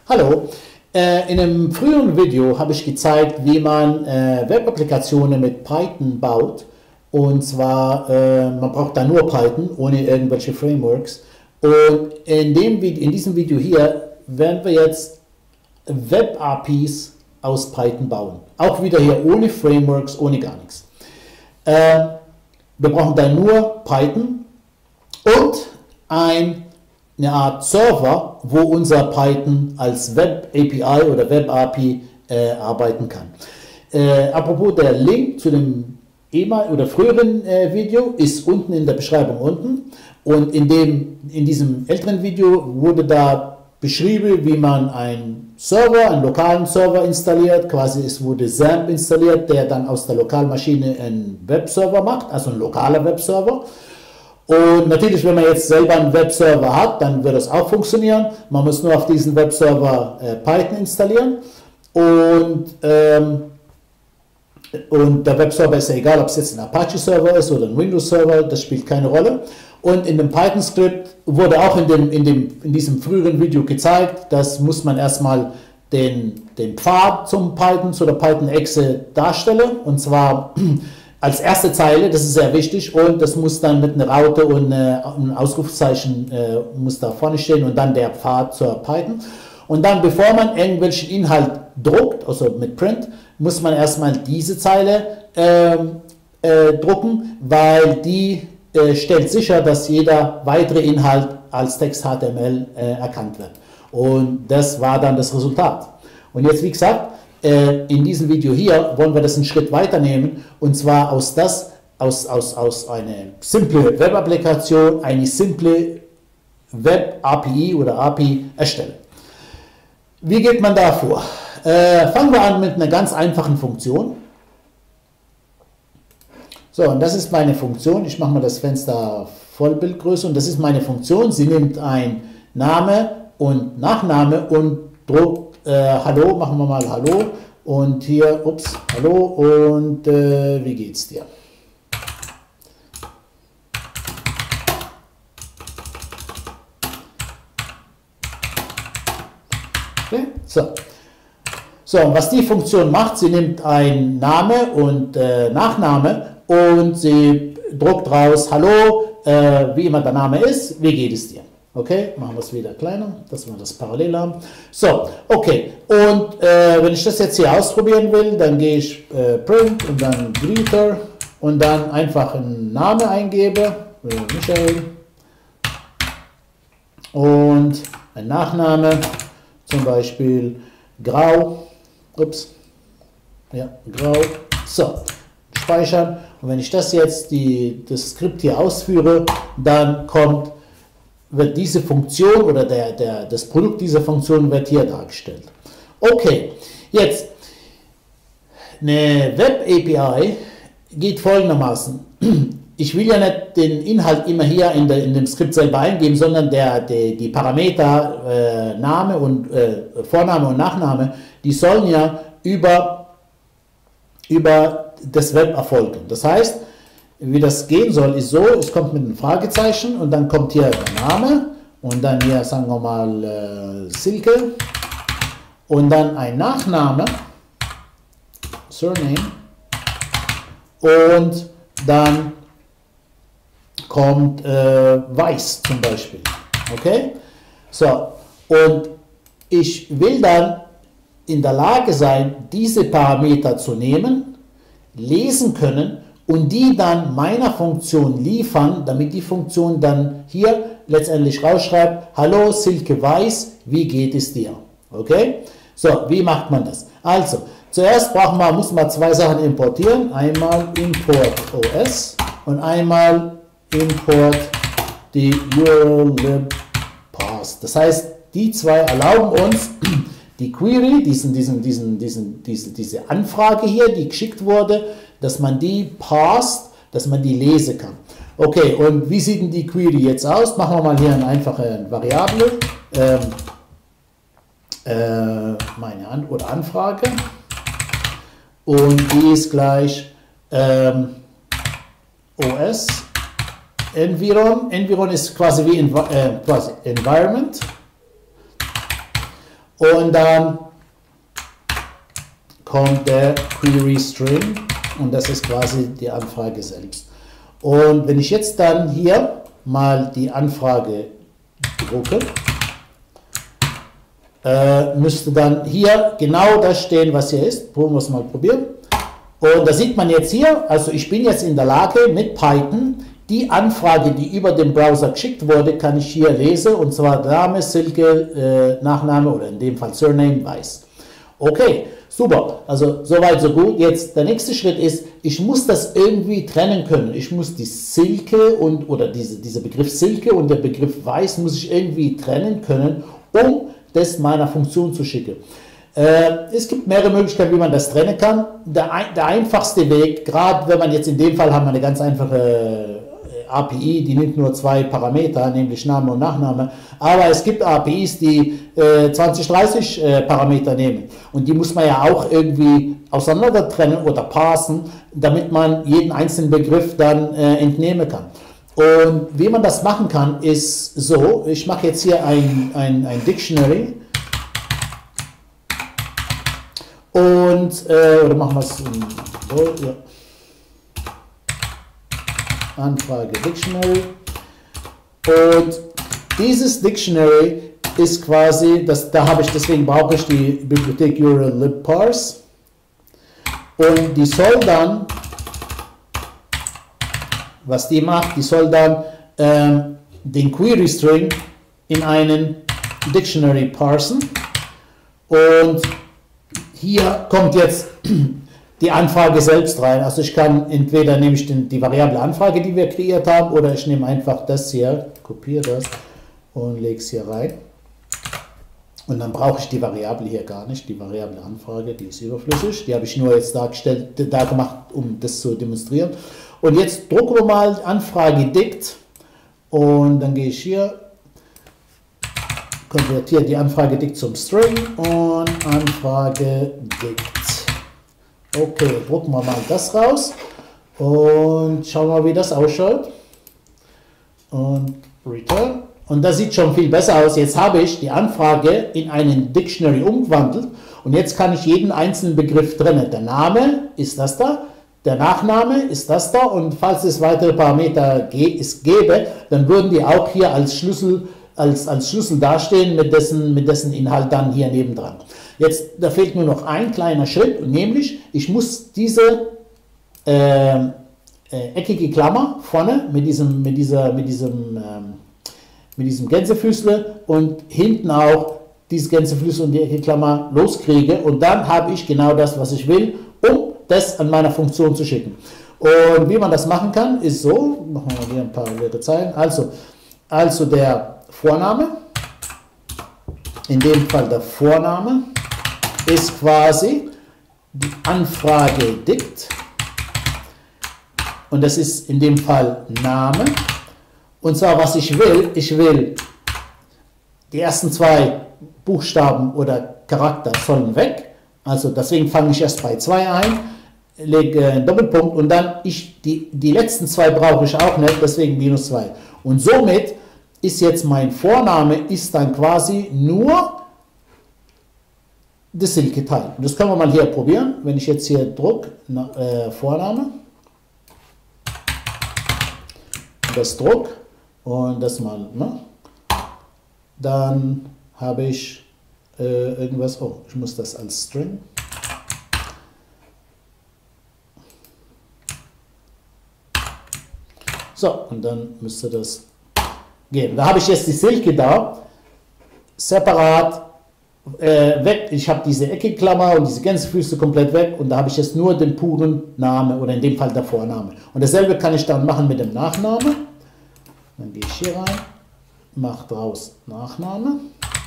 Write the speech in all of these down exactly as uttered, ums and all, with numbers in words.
Hallo, äh, in einem früheren Video habe ich gezeigt, wie man äh, Web-Applikationen mit Python baut. Und zwar, äh, man braucht da nur Python, ohne irgendwelche Frameworks. Und in, dem, in diesem Video hier werden wir jetzt Web-A P Is aus Python bauen. Auch wieder hier ohne Frameworks, ohne gar nichts. Äh, wir brauchen da nur Python und ein eine Art Server, wo unser Python als Web A P I oder Web A P I äh, arbeiten kann. Äh, apropos, der Link zu dem ehemaligen oder früheren äh, Video ist unten in der Beschreibung unten, und in, dem, in diesem älteren Video wurde da beschrieben, wie man einen Server, einen lokalen Server installiert. Quasi es wurde XAMPP installiert, der dann aus der Lokalmaschine einen Webserver macht, also ein lokaler Webserver. Und natürlich, wenn man jetzt selber einen Webserver hat, dann wird das auch funktionieren. Man muss nur auf diesen Webserver äh, Python installieren. Und, ähm, und der Webserver ist ja egal, ob es jetzt ein Apache-Server ist oder ein Windows-Server, das spielt keine Rolle. Und in dem Python-Skript wurde auch in, dem, in, dem, in diesem früheren Video gezeigt, das muss man erstmal den, den Pfad zum Python, zu der Python-Exe darstellen. Und zwar als erste Zeile, das ist sehr wichtig, und das muss dann mit einer Raute und äh, ein Ausrufezeichen äh, muss da vorne stehen und dann der Pfad zur Python. Und dann, bevor man irgendwelchen Inhalt druckt, also mit Print, muss man erstmal diese Zeile äh, äh, drucken, weil die äh, stellt sicher, dass jeder weitere Inhalt als Text H T M L äh, erkannt wird. Und das war dann das Resultat. Und jetzt, wie gesagt, in diesem Video hier wollen wir das einen Schritt weiternehmen, und zwar aus, das, aus, aus, aus einer simple Web-Applikation eine simple Web-A P I oder A P I erstellen. Wie geht man da vor? Äh, fangen wir an mit einer ganz einfachen Funktion. So, und das ist meine Funktion. Ich mache mal das Fenster Vollbildgröße, und das ist meine Funktion. Sie nimmt ein Name und Nachname und druckt Äh, hallo, machen wir mal Hallo, und hier, ups, Hallo, und äh, wie geht's dir? Okay, so. So, und was die Funktion macht, sie nimmt ein Name und äh, Nachname und sie druckt raus Hallo, äh, wie immer der Name ist, wie geht es dir? Okay, machen wir es wieder kleiner, dass wir das parallel haben. So, okay, und äh, wenn ich das jetzt hier ausprobieren will, dann gehe ich äh, Print und dann Greeter und dann einfach einen Namen eingebe, äh, Michael, und ein Nachname, zum Beispiel Grau, ups, ja, Grau, so, speichern, und wenn ich das jetzt, die, das Skript hier ausführe, dann kommt wird diese Funktion oder der, der, das Produkt dieser Funktion wird hier dargestellt. Okay, jetzt eine Web A P I geht folgendermaßen. Ich will ja nicht den Inhalt immer hier in, der, in dem Skript selber eingeben, sondern der, der, die Parameter äh, Name und äh, Vorname und Nachname, die sollen ja über, über das Web erfolgen. Das heißt, wie das gehen soll, ist so, es kommt mit einem Fragezeichen und dann kommt hier der Name und dann hier, sagen wir mal, äh, Silke und dann ein Nachname, Surname, und dann kommt äh, Weiß zum Beispiel. Okay? So, und ich will dann in der Lage sein, diese Parameter zu nehmen, lesen können und die dann meiner Funktion liefern, damit die Funktion dann hier letztendlich rausschreibt, hallo Silke Weiß, wie geht es dir? Okay? So, wie macht man das? Also, zuerst brauchen wir, muss man zwei Sachen importieren. Einmal Import O S und einmal Import die U R L lib path. Das heißt, die zwei erlauben uns, die Query, diesen, diesen, diesen, diesen, diese, diese Anfrage hier, die geschickt wurde, dass man die parst, dass man die lesen kann. Okay, und wie sieht denn die Query jetzt aus? Machen wir mal hier eine einfache Variable, ähm, äh, meine An oder Anfrage, und die ist gleich ähm, O S Environ. Environ ist quasi wie Env äh, quasi Environment. Und dann kommt der Query String und das ist quasi die Anfrage selbst. Und wenn ich jetzt dann hier mal die Anfrage drucke, äh, müsste dann hier genau das stehen, was hier ist. Wollen wir es mal probieren. Und da sieht man jetzt hier, also ich bin jetzt in der Lage mit Python, die Anfrage, die über den Browser geschickt wurde, kann ich hier lesen, und zwar Name, Silke, äh, Nachname oder in dem Fall Surname, Weiß. Okay, super, also soweit so gut. Jetzt der nächste Schritt ist, ich muss das irgendwie trennen können. Ich muss die Silke und oder diese, dieser Begriff Silke und der Begriff Weiß muss ich irgendwie trennen können, um das meiner Funktion zu schicken. Äh, es gibt mehrere Möglichkeiten, wie man das trennen kann. Der, der einfachste Weg, gerade wenn man jetzt in dem Fall haben wir eine ganz einfache A P I, die nimmt nur zwei Parameter, nämlich Name und Nachname, aber es gibt A P Is, die äh, zwanzig, dreißig äh, Parameter nehmen und die muss man ja auch irgendwie auseinander trennen oder parsen, damit man jeden einzelnen Begriff dann äh, entnehmen kann. Und wie man das machen kann, ist so, ich mache jetzt hier ein, ein, ein Dictionary und, äh, oder machen wir es so, ja. Anfrage Dictionary, und dieses Dictionary ist quasi, das, da habe ich, deswegen brauche ich die Bibliothek U R L libparse, und die soll dann, was die macht, die soll dann ähm, den Query String in einen Dictionary parsen, und hier kommt jetzt die Anfrage selbst rein. Also ich kann entweder nehme ich den, die Variable Anfrage, die wir kreiert haben, oder ich nehme einfach das hier, kopiere das und lege es hier rein. Und dann brauche ich die Variable hier gar nicht. Die Variable Anfrage, die ist überflüssig. Die habe ich nur jetzt dargestellt, da gemacht, um das zu demonstrieren. Und jetzt drucken wir mal Anfrage dict, und dann gehe ich hier, konvertiere die Anfrage dict zum String und Anfrage dict. Okay, drucken wir mal das raus und schauen wir mal, wie das ausschaut. Und Return. Und das sieht schon viel besser aus. Jetzt habe ich die Anfrage in einen Dictionary umgewandelt und jetzt kann ich jeden einzelnen Begriff trennen. Der Name ist das da, der Nachname ist das da, und falls es weitere Parameter gäbe, dann würden die auch hier als Schlüssel, als, als Schlüssel dastehen, mit dessen, mit dessen Inhalt dann hier nebendran. Jetzt, da fehlt nur noch ein kleiner Schritt, und nämlich, ich muss diese äh, äh, eckige Klammer vorne mit diesem, mit dieser, mit diesem, ähm, mit diesem Gänsefüßle und hinten auch dieses Gänsefüßle und die eckige Klammer loskriege, und dann habe ich genau das, was ich will, um das an meiner Funktion zu schicken. Und wie man das machen kann, ist so, machen wir hier ein paar leere Zeilen, also, also der Vorname, in dem Fall der Vorname, ist quasi die Anfrage dict, und das ist in dem Fall Name, und zwar was ich will, ich will die ersten zwei Buchstaben oder Charakter sollen weg, also deswegen fange ich erst bei zwei ein, lege einen Doppelpunkt, und dann ich, die, die letzten zwei brauche ich auch nicht, deswegen minus zwei, und somit ist jetzt mein Vorname ist dann quasi nur das Silke-Teil. Und das können wir mal hier probieren. Wenn ich jetzt hier drucke, äh, Vorname, das druck und das mal, ne? Dann habe ich äh, irgendwas, oh, ich muss das als String. So, und dann müsste das gehen. Da habe ich jetzt die Silke da, separat, Äh, weg. Ich habe diese Ecke-Klammer und diese Gänsefüße komplett weg, und da habe ich jetzt nur den puren Namen, oder in dem Fall der Vorname. Und dasselbe kann ich dann machen mit dem Nachname. Dann gehe ich hier rein, mache draus Nachname,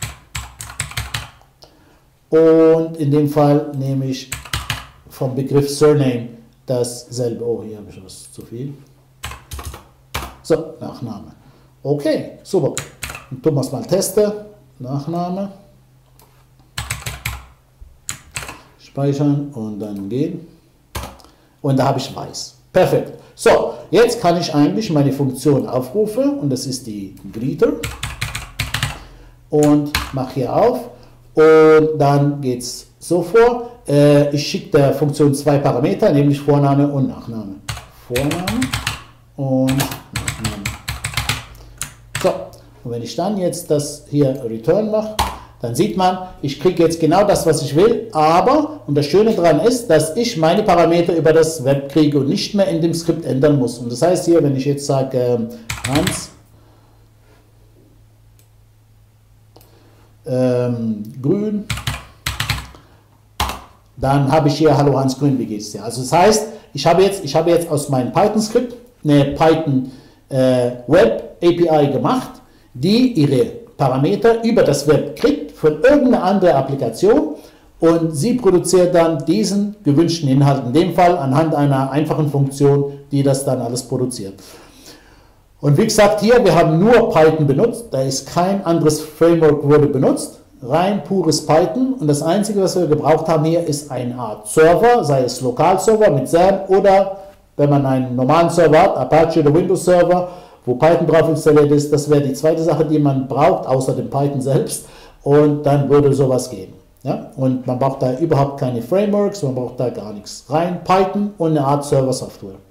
und in dem Fall nehme ich vom Begriff Surname dasselbe. Oh, hier habe ich was zu viel. So, Nachname. Okay, super. Und tun wir es mal testen. Nachname. Speichern und dann gehen, und da habe ich Weiß. Perfekt. So, jetzt kann ich eigentlich meine Funktion aufrufen, und das ist die Greeter, und mache hier auf, Und dann geht es so vor, äh, ich schicke der Funktion zwei Parameter, nämlich Vorname und Nachname. Vorname und Nachname. So, und wenn ich dann jetzt das hier Return mache, dann sieht man, ich kriege jetzt genau das, was ich will, aber, und das Schöne daran ist, dass ich meine Parameter über das Web kriege und nicht mehr in dem Skript ändern muss. Und das heißt hier, wenn ich jetzt sage, äh, Hans ähm, Grün, dann habe ich hier Hallo Hans Grün, wie geht's dir? Also das heißt, ich habe jetzt, ich habe jetzt aus meinem Python-Skript eine Python äh, Web A P I gemacht, die ihre Parameter über das Web kriegt von irgendeiner anderen Applikation und sie produziert dann diesen gewünschten Inhalt, in dem Fall anhand einer einfachen Funktion, die das dann alles produziert. Und wie gesagt, hier, wir haben nur Python benutzt, da ist kein anderes Framework wurde benutzt, rein pures Python und das Einzige, was wir gebraucht haben hier, ist eine Art Server, sei es Lokalserver mit SAM oder, wenn man einen normalen Server hat, Apache oder Windows Server, wo Python drauf installiert ist, das wäre die zweite Sache, die man braucht, außer dem Python selbst, und dann würde sowas gehen. Ja? Und man braucht da überhaupt keine Frameworks, man braucht da gar nichts. Rein Python und eine Art Server-Software.